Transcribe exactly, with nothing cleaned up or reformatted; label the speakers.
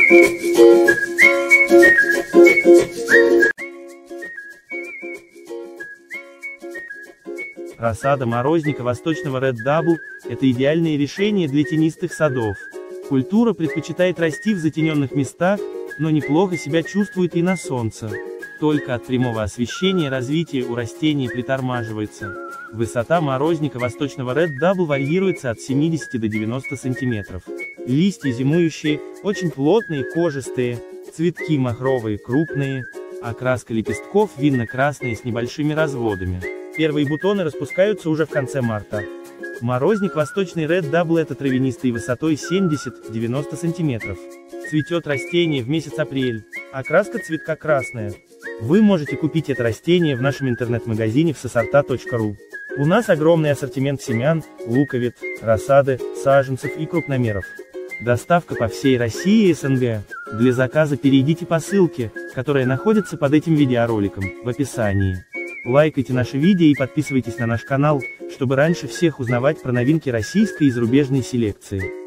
Speaker 1: Рассада морозника восточного Red Double – это идеальное решение для тенистых садов. Культура предпочитает расти в затененных местах, но неплохо себя чувствует и на солнце. Только от прямого освещения развитие у растений притормаживается. Высота морозника восточного Red Double варьируется от семидесяти до девяноста сантиметров. Листья зимующие, очень плотные, кожистые, цветки махровые, крупные, окраска лепестков винно-красная с небольшими разводами. Первые бутоны распускаются уже в конце марта. Морозник восточный Red Double – это травянистый высотой семьдесят-девяносто сантиметров. Цветет растение в месяц апрель. Окраска цветка красная. Вы можете купить это растение в нашем интернет-магазине в сосорта точка ру. У нас огромный ассортимент семян, луковиц, рассады, саженцев и крупномеров. Доставка по всей России и эс эн гэ. Для заказа перейдите по ссылке, которая находится под этим видеороликом, в описании. Лайкайте наши видео и подписывайтесь на наш канал, чтобы раньше всех узнавать про новинки российской и зарубежной селекции.